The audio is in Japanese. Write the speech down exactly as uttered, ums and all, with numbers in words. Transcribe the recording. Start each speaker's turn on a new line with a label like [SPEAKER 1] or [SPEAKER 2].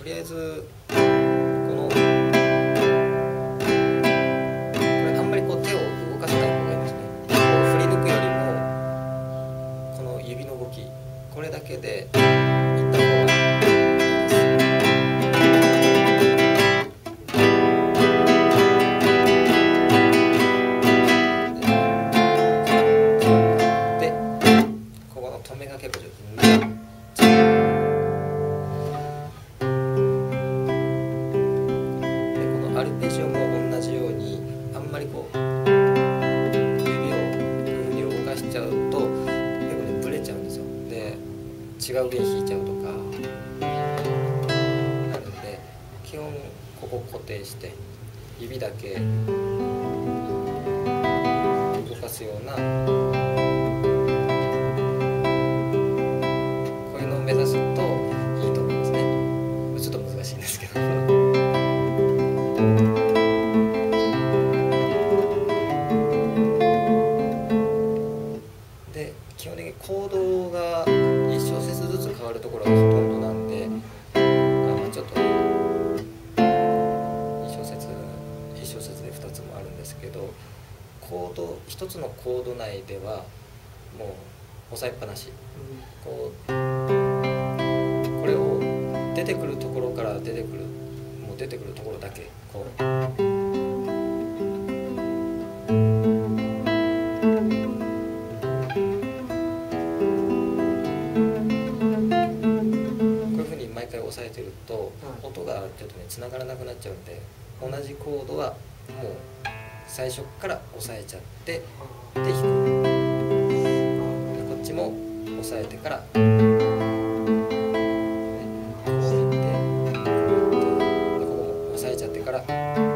[SPEAKER 1] とりあえずこのこれあんまりこう手を動かさない方がいいですね。こう振り抜くよりもこの指の動きこれだけでいった方がアルペジオも同じようにあんまりこう指をこういうふうに動かしちゃうと結構ねブレちゃうんですよ。で違う弦弾いちゃうとかなるので基本ここ固定して指だけ動かすようなこういうのを目指すといいと思いますね。ちょっと難しいんですけど基本的にコードがいっ小節ずつ変わるところがほとんどなんで、あのちょっとに小節いっ小節でふたつもあるんですけど、コードひとつのコード内ではもう押さえっぱなし、こうこれを出てくるところから出てくるもう出てくるところだけこう。押さえてると音がちょっとねつながらなくなっちゃうんで、同じコードはもう最初から押さえちゃってで弾く。こっちも押さえてからこう弾いて、ここも押さえちゃってから。